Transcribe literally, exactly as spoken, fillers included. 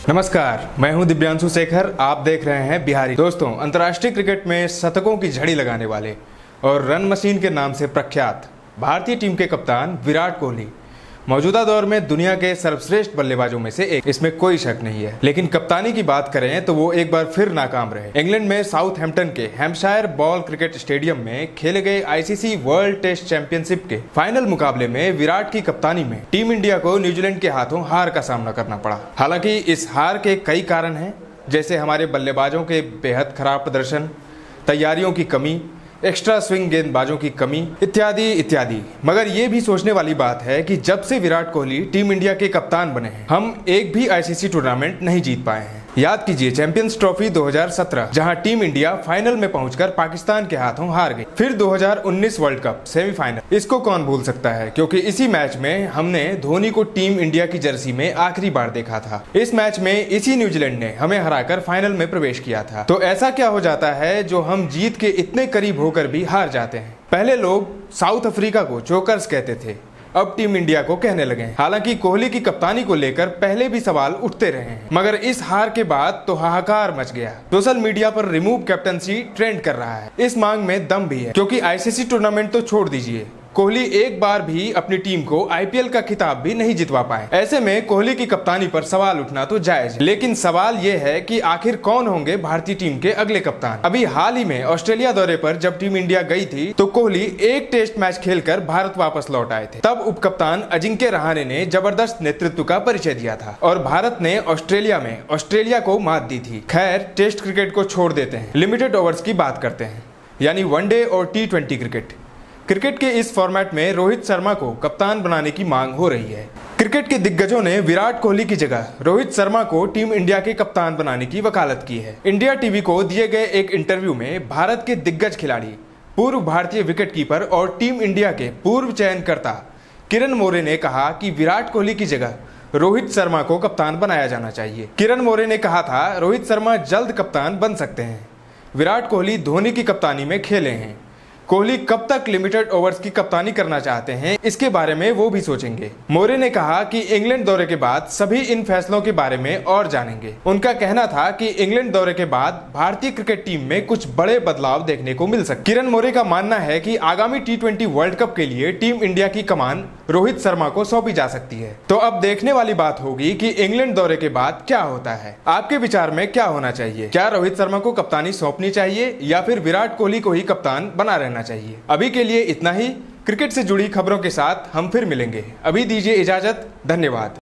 नमस्कार, मैं हूं दिव्यांशु शेखर। आप देख रहे हैं बिहारी। दोस्तों, अंतर्राष्ट्रीय क्रिकेट में शतकों की झड़ी लगाने वाले और रन मशीन के नाम से प्रख्यात भारतीय टीम के कप्तान विराट कोहली मौजूदा दौर में दुनिया के सर्वश्रेष्ठ बल्लेबाजों में से एक, इसमें कोई शक नहीं है। लेकिन कप्तानी की बात करें तो वो एक बार फिर नाकाम रहे। इंग्लैंड में साउथहैम्पटन के हैम्पशायर बॉल क्रिकेट स्टेडियम में खेले गए आईसीसी वर्ल्ड टेस्ट चैंपियनशिप के फाइनल मुकाबले में विराट की कप्तानी में टीम इंडिया को न्यूजीलैंड के हाथों हार का सामना करना पड़ा। हालांकि इस हार के कई कारण हैं, जैसे हमारे बल्लेबाजों के बेहद खराब प्रदर्शन, तैयारियों की कमी, एक्स्ट्रा स्विंग गेंदबाजों की कमी इत्यादि इत्यादि। मगर ये भी सोचने वाली बात है कि जब से विराट कोहली टीम इंडिया के कप्तान बने हैं, हम एक भी आईसीसी टूर्नामेंट नहीं जीत पाए हैं। याद कीजिए चैंपियंस ट्रॉफी दो हज़ार सत्रह, जहां टीम इंडिया फाइनल में पहुंचकर पाकिस्तान के हाथों हार गई। फिर दो हज़ार उन्नीस वर्ल्ड कप सेमीफाइनल, इसको कौन भूल सकता है, क्योंकि इसी मैच में हमने धोनी को टीम इंडिया की जर्सी में आखिरी बार देखा था। इस मैच में इसी न्यूजीलैंड ने हमें हराकर फाइनल में प्रवेश किया था। तो ऐसा क्या हो जाता है जो हम जीत के इतने करीब होकर भी हार जाते हैं? पहले लोग साउथ अफ्रीका को जोकर्स कहते थे, अब टीम इंडिया को कहने लगे हैं। हालांकि कोहली की कप्तानी को लेकर पहले भी सवाल उठते रहे हैं, मगर इस हार के बाद तो हाहाकार मच गया। सोशल मीडिया पर रिमूव कैप्टनसी ट्रेंड कर रहा है। इस मांग में दम भी है, क्योंकि आईसीसी टूर्नामेंट तो छोड़ दीजिए, कोहली एक बार भी अपनी टीम को आईपीएल का खिताब भी नहीं जितवा पाए। ऐसे में कोहली की कप्तानी पर सवाल उठना तो जायज है। लेकिन सवाल ये है कि आखिर कौन होंगे भारतीय टीम के अगले कप्तान? अभी हाल ही में ऑस्ट्रेलिया दौरे पर जब टीम इंडिया गई थी तो कोहली एक टेस्ट मैच खेलकर भारत वापस लौट आए थे। तब उपकप्तान अजिंक्य रहाणे ने जबरदस्त नेतृत्व का परिचय दिया था और भारत ने ऑस्ट्रेलिया में ऑस्ट्रेलिया को मात दी थी। खैर, टेस्ट क्रिकेट को छोड़ देते हैं, लिमिटेड ओवर्स की बात करते हैं, यानी वनडे और टी ट्वेंटी क्रिकेट। क्रिकेट के इस फॉर्मेट में रोहित शर्मा को कप्तान बनाने की मांग हो रही है। क्रिकेट के दिग्गजों ने विराट कोहली की जगह रोहित शर्मा को टीम इंडिया के कप्तान बनाने की वकालत की है। इंडिया टीवी को दिए गए एक इंटरव्यू में भारत के दिग्गज खिलाड़ी, पूर्व भारतीय विकेटकीपर और टीम इंडिया के पूर्व चयनकर्ता किरण मोरे ने कहा कि विराट कोहली की जगह रोहित शर्मा को कप्तान बनाया जाना चाहिए। किरण मोरे ने कहा था, रोहित शर्मा जल्द कप्तान बन सकते हैं। विराट कोहली धोनी की कप्तानी में खेले हैं। कोहली कब तक लिमिटेड ओवर्स की कप्तानी करना चाहते हैं, इसके बारे में वो भी सोचेंगे। मोरे ने कहा कि इंग्लैंड दौरे के बाद सभी इन फैसलों के बारे में और जानेंगे। उनका कहना था कि इंग्लैंड दौरे के बाद भारतीय क्रिकेट टीम में कुछ बड़े बदलाव देखने को मिल सकते। किरण मोरे का मानना है कि आगामी टी ट्वेंटी वर्ल्ड कप के लिए टीम इंडिया की कमान रोहित शर्मा को सौंपी जा सकती है। तो अब देखने वाली बात होगी कि इंग्लैंड दौरे के बाद क्या होता है। आपके विचार में क्या होना चाहिए? क्या रोहित शर्मा को कप्तानी सौंपनी चाहिए या फिर विराट कोहली को ही कप्तान बना रहना चाहिए? अभी के लिए इतना ही। क्रिकेट से जुड़ी खबरों के साथ हम फिर मिलेंगे। अभी दीजिए इजाजत। धन्यवाद।